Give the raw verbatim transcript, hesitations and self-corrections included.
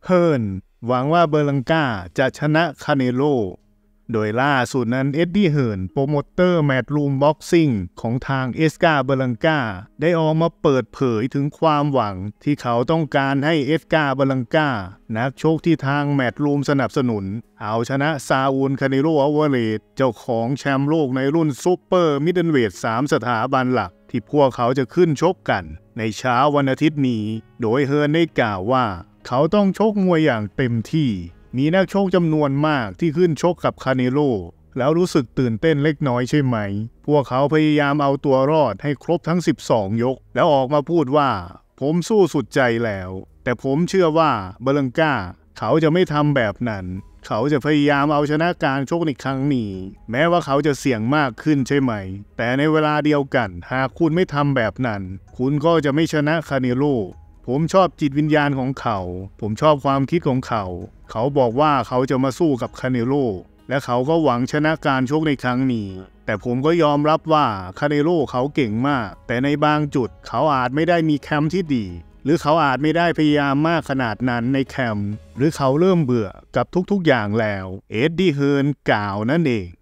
เฮิร์นหวังว่าเบอร์ลังกาจะชนะคาเนโลโดยล่าสุดนั้นเอ็ดดี้เฮิร์นโปรโมเตอร์แมตรูมบ็อกซิ่งของทางเอสกาเบอร์ลังกาได้ออกมาเปิดเผยถึงความหวังที่เขาต้องการให้เอสกาเบอร์ลังกานักชกที่ทางแมตรูมสนับสนุนเอาชนะซาอูลคาเนโลอัลวาเรซเจ้าของแชมป์โลกในรุ่นซูเปอร์มิดเดิลเวทสามสถาบันหลักที่พวกเขาจะขึ้นชกกันในเช้าวันอาทิตย์นี้โดยเฮิร์นได้กล่าวว่าเขาต้องชกมวยอย่างเต็มที่มีนักชกจำนวนมากที่ขึ้นชกกับคาเนโลแล้วรู้สึกตื่นเต้นเล็กน้อยใช่ไหมพวกเขาพยายามเอาตัวรอดให้ครบทั้งสิบสองยกแล้วออกมาพูดว่าผมสู้สุดใจแล้วแต่ผมเชื่อว่าเบอร์ลังกาเขาจะไม่ทำแบบนั้นเขาจะพยายามเอาชนะการชกในครั้งนี้แม้ว่าเขาจะเสี่ยงมากขึ้นใช่ไหมแต่ในเวลาเดียวกันหากคุณไม่ทำแบบนั้นคุณก็จะไม่ชนะคาเนโลผมชอบจิตวิญญาณของเขาผมชอบความคิดของเขาเขาบอกว่าเขาจะมาสู้กับคาเนโลและเขาก็หวังชนะการชกในครั้งนี้แต่ผมก็ยอมรับว่าคาเนโลเขาเก่งมากแต่ในบางจุดเขาอาจไม่ได้มีแคมป์ที่ดีหรือเขาอาจไม่ได้พยายามมากขนาดนั้นในแคมป์หรือเขาเริ่มเบื่อกับทุกๆอย่างแล้วเอ็ดดี้เฮิร์นกล่าวนั่นเอง